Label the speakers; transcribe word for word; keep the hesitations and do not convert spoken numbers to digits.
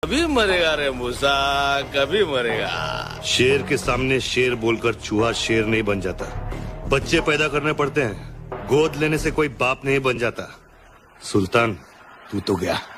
Speaker 1: कभी मरेगा रे मूसा, कभी मरेगा।
Speaker 2: शेर के सामने शेर बोलकर चूहा शेर नहीं बन जाता। बच्चे पैदा करने पड़ते हैं, गोद लेने से कोई बाप नहीं बन जाता। सुल्तान, तू तो गया।